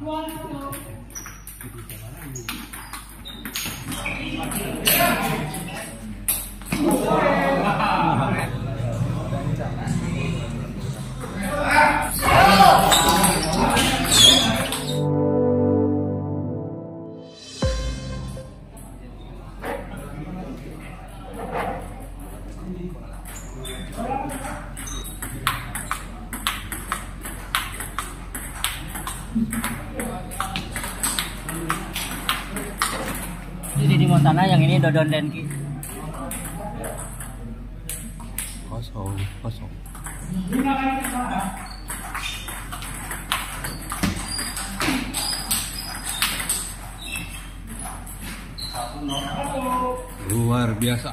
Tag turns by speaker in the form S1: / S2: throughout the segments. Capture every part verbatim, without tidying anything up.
S1: Jadi di Montana yang ini Dodon Denki.
S2: Kosong, kosong. Luar biasa.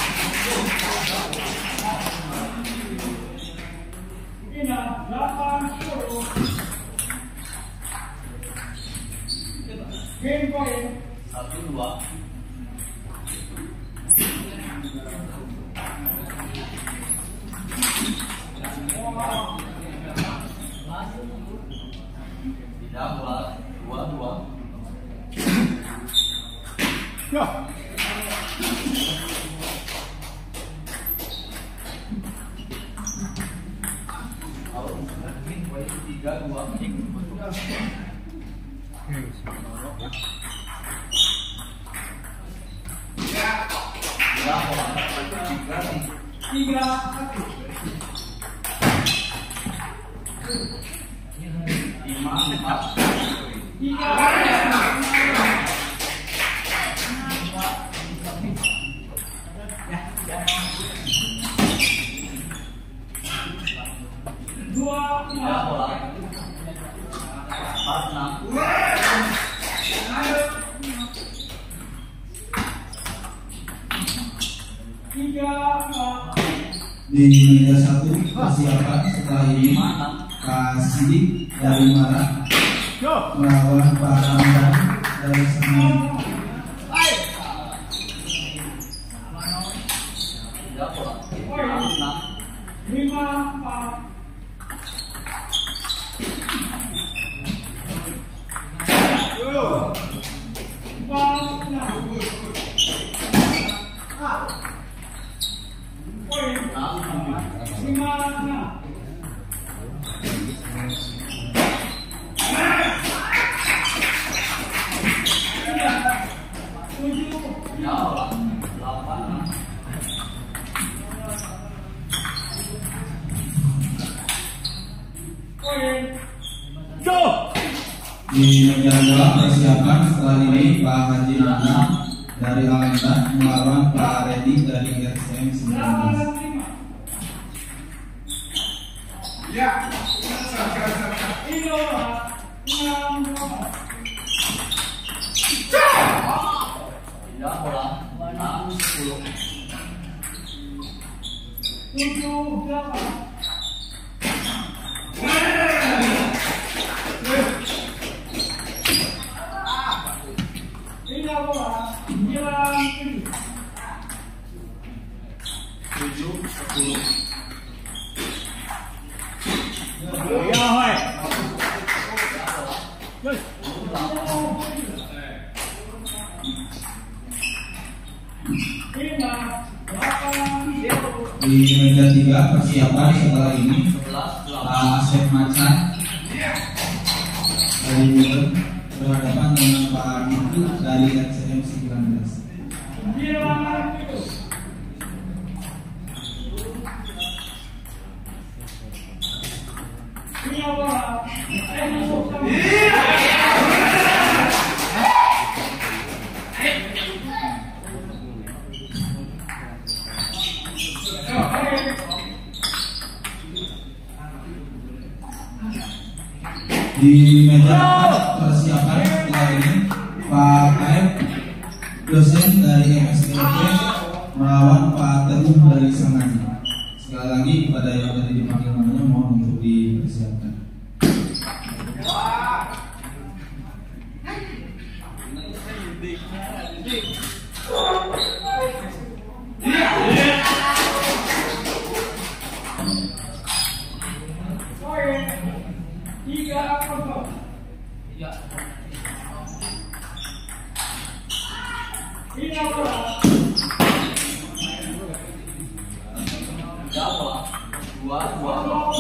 S3: Delapan
S1: Satu dua. Tidak bola dua dua.
S3: Ya.
S1: Tiga dua.
S3: Tiga satu.
S1: Lima empat.
S3: Tiga. Dua
S1: Tiga bola. Empat enam.
S3: tiga
S4: Di meja satu persiapan setelah ini Kak Sidik dari Mara melawan Pak Ramdan dari Semarang.
S1: Tiga bola. Enam.
S3: lima empat. Empat enam. Lima enam. Tujuh.
S1: Tiga bola. Delapan enam.
S4: Di meja dua persiapan setelah ini Pak Haji Nana dari Alenda melawan Pak Redi dari R C M sembilan belas.
S3: Ya. Tiga enam.
S1: Tiga bola. Enam sepuluh.
S3: Tujuh delapan. Tiga bola. Sembilan tujuh.
S1: Tujuh sepuluh.
S3: Ya, hai. Lima delapan.
S4: Di meja tiga persiapan setelah ini
S1: Sebelas delapan.
S4: Pak Asep Macan dari Bogor berhadapan dengan Pak Mitu dari R C M sembilan belas.
S3: Sembilan tujuh. Tiga bola.
S4: Di meja empat persiapan setelah ini Pak Kaib dosen dari M S T P melawan Pak Teguh dari Sangani. Sekali lagi kepada yang tadi dipanggil namanya mohon untuk dipersiapkan.
S3: Tiga kosong.
S1: Tiga.
S3: Tiga bola.
S1: Tiga bola. Dua dua.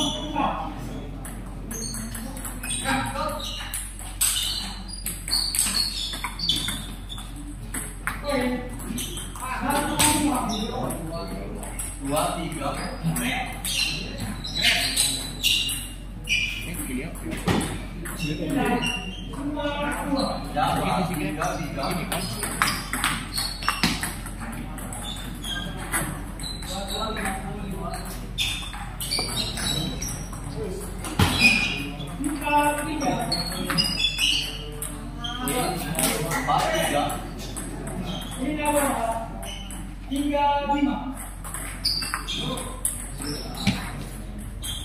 S1: Dua tiga. Tiga bola. Tiga tiga. Empat tiga.
S3: Tiga bola. Tiga lima.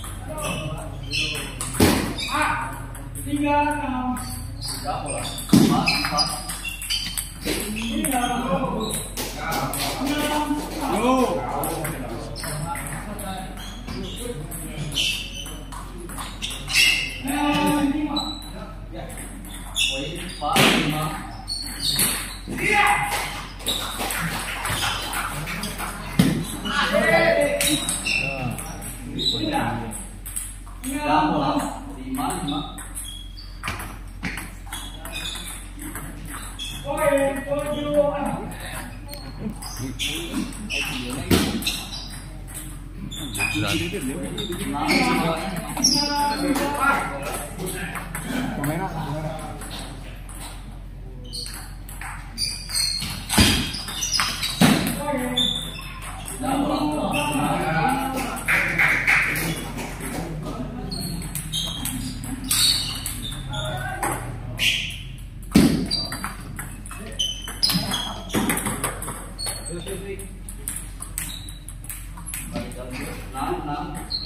S3: Ah, tiga enam.
S1: Tiga bola. lima empat. Poin empat lima. Ya bola lima lima.
S3: Poin tujuh enam.
S1: Enam enam.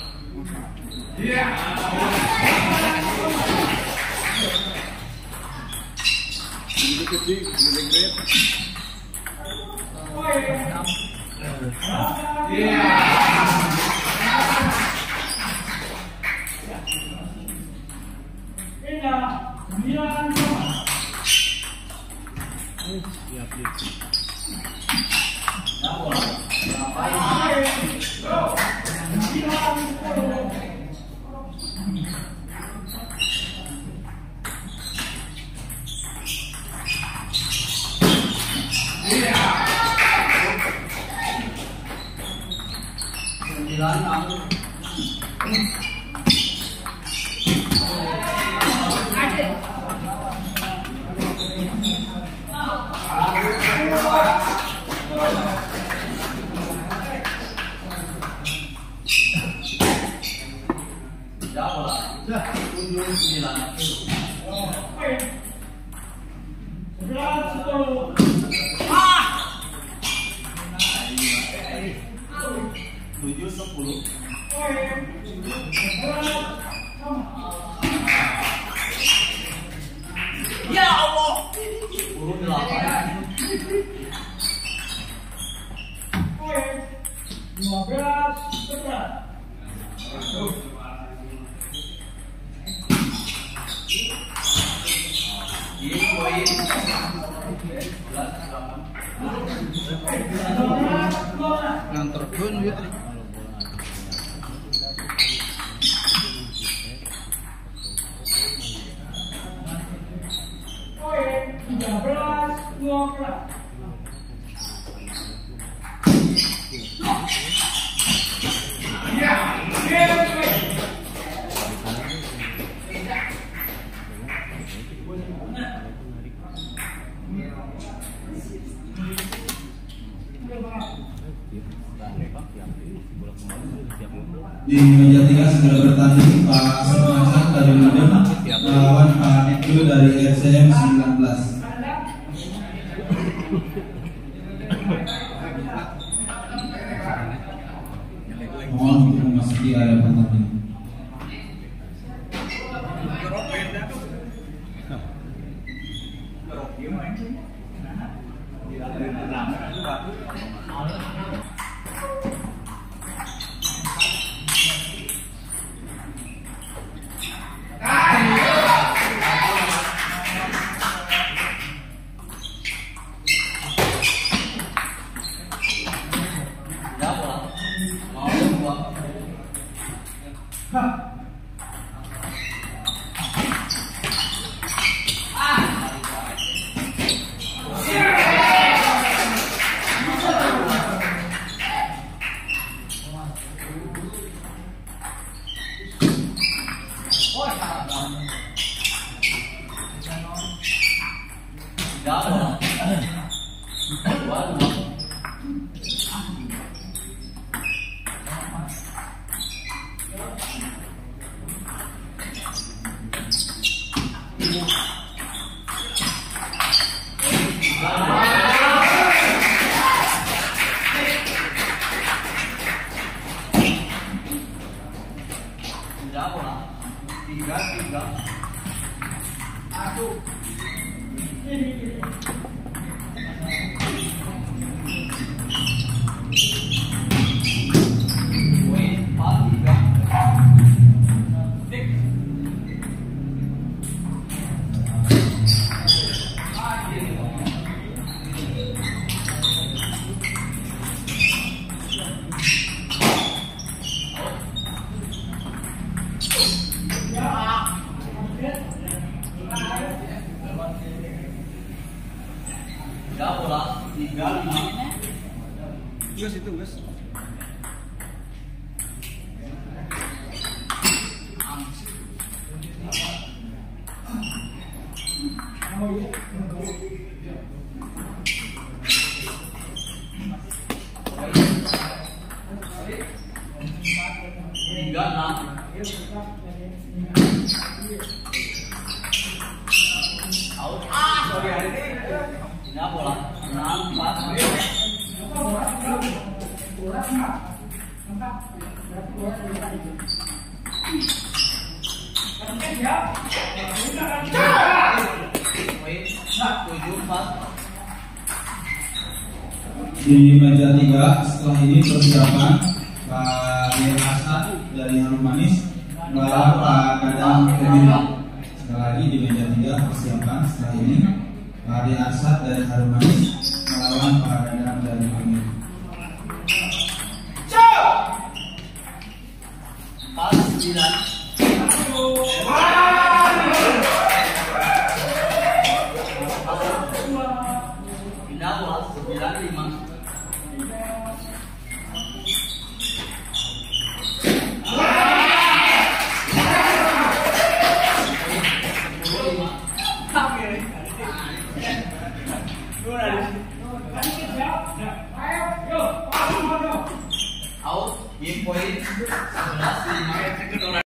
S1: Ya bola sembilan enam. Ya bola tujuh sembilan. Tujuh sepuluh. Ya Allah. Sepuluh delapan.
S3: Dua belas sebelas.
S1: Ini poin.
S2: Nganter pun gitu.
S3: Poin tiga belas dua belas.
S4: Di meja tiga segera bertanding Pak Semasan dari Ludem melawan Pak Nekyo dari R C M sembilan belas. Mohon untuk memasuki area pertandingan.
S1: Ya bola mau dua. Ya bola dua dua. Ya bola tiga tiga. Aduh. Poin empat tiga. Tik. Tiga bola, tiga lima.
S2: Gus itu Gus.
S1: Tiga enam. Out. Ah, sorry hari ini. Tiga bola, enam empat. Poin tujuh empat.
S4: Di meja tiga setelah ini persiapan Pak Rian Hasan dari Harum Manis melawan Pak Kadang Kediri. Sekali lagi di meja tiga persiapan setelah ini Pak Rian Hasan dari Harum Manis melawan Pak Kadang dari Kediri.
S1: Empat sembilan. Pindah bola sembilan lima. Out, game point sebelas lima.